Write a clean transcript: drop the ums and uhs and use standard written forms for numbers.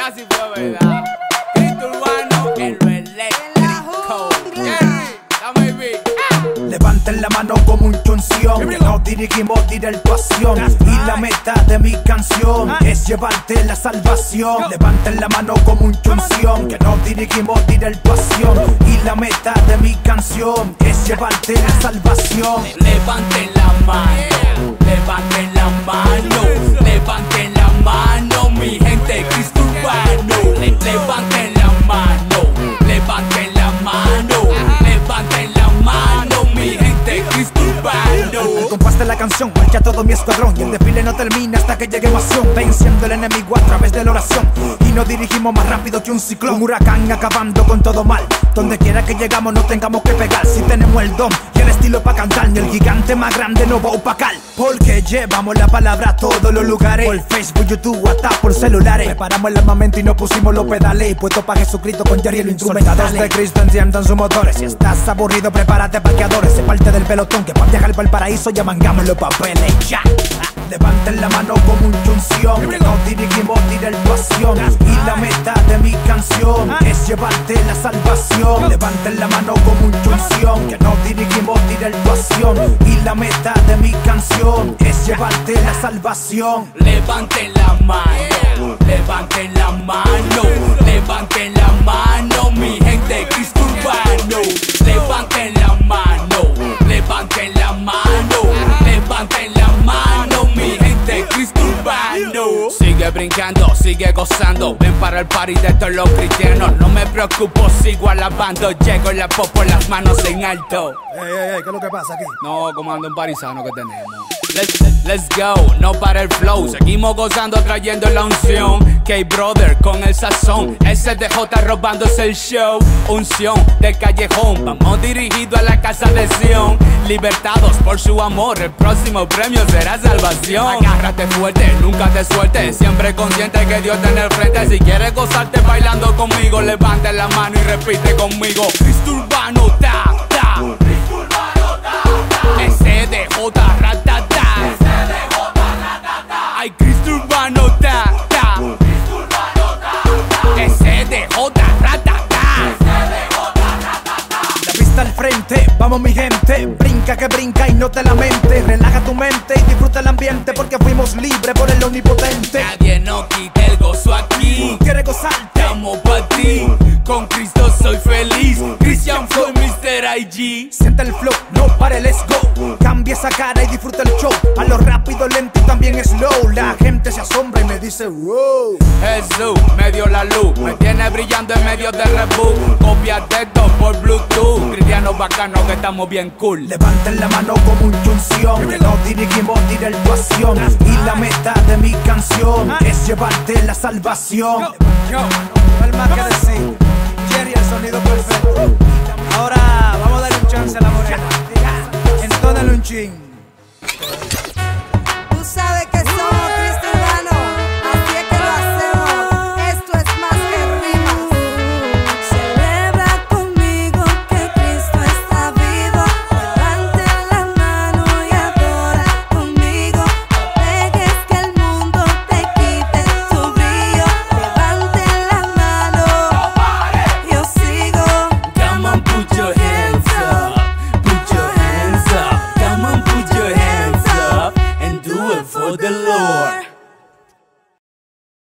Ya sí fue verdad. Cristo Urbano en lo eléctrico. Jerry, dame el beat. Levanten la mano como un chunción, que nos dirigimos directo a Sion. Y la meta de mi canción es llevarte la salvación. Levanten la mano como un chunción, que nos dirigimos directo a Sion. Y la meta de mi canción es llevarte la salvación. Levanten la mano, levanten la mano, levanten la mano, mi gente, Cristo Urbano. Levanten la mano, levanten la mano, levanten la mano, mi gente, Cristo Urbano. El compás de la canción marcha todo mi escuadrón, y el desfile no termina hasta que llegue Acción, venciendo el enemigo a través de la oración. Y nos dirigimos más rápido que un ciclón, un huracán acabando con todo mal. Donde quiera que llegamos no tengamos que pegar, si tenemos el don y el estilo pa' cantar. Ni el gigante más grande no va a opacar, porque llevamos la palabra a todos los lugares. Por Facebook, YouTube, hasta por celulares. Preparamos el armamento y nos pusimos los pedales, y puesto pa' Jesucristo con Jerry y los instrumentales. Soldados de Cristo enciendan sus motores. Si estás aburrido, prepárate pa' que adores. Se parte del pelotón que pa' viajar para el paraíso ya mangamos los papeles. Ya. Levanten la mano como un chunción, que nos dirigimos directo a Sion. Y la meta de mi canción es llevarte la salvación. Levanten la mano como un chunción, que nos dirigimos directo a Sion. Y la meta de mi canción es llevarte la salvación. Levanten la mano, levanten la mano, levanten la mano, mi gente, Cristo Urbano. Levanten la mano, levanten la mano, levanten la mano, mi gente, Cristo Urbano. Sigue brincando, sigue gozando, ven para el party de todos los cristianos. No me preocupo, sigo alabando, llego y la popo las manos en alto. ¿Qué es lo que pasa aquí? No, comando un parisano que tenemos. Let's go, no para el flow. Seguimos gozando, trayendo la unción. K-Brother con el sazón. SDJ robándose el show. Unción del callejón. Vamos dirigido a la casa de Sion. Libertados por su amor. El próximo premio será salvación. Agárrate fuerte, nunca te sueltes. Siempre consciente que Dios está en el frente. Si quieres gozarte bailando conmigo, levante la mano y repite conmigo. Cristo Urbano, ta, ta. Cristo Urbano, ta, ta. SDJ, ratata. Ay, Cristo Urbano, ta, ta. Cristo Urbano, ta, ta. SDJ, ratata. La vista al frente, vamos mi gente. Brinca que brinca y no te lamentes. Relaja tu mente y disfruta el ambiente, porque fuimos libres por el omnipotente. Nadie nos quita el gozo aquí. ¿Quieres gozarte? Estamos pa' ti. Con Cristo soy feliz. Christian Floyd, Mr. IG. Siente el flow, no pare, let's go. Cambia esa cara y disfruta el show. A lo rápido, lento y también slow. La gente se asombra y me dice wow. Jesús me dio la luz, me tiene brillando en medio del reboot. Copia de esto por Bluetooth. Cristianos bacanos que estamos bien cool. Levanten la mano como un chunción, que nos dirigimos directo a Sion. Y la meta de mi canción es llevarte la salvación. Yo, no hay más que decir. Jerry, el sonido perfecto. Ahora vamos a darle un chance a la morena. Entónale un chin.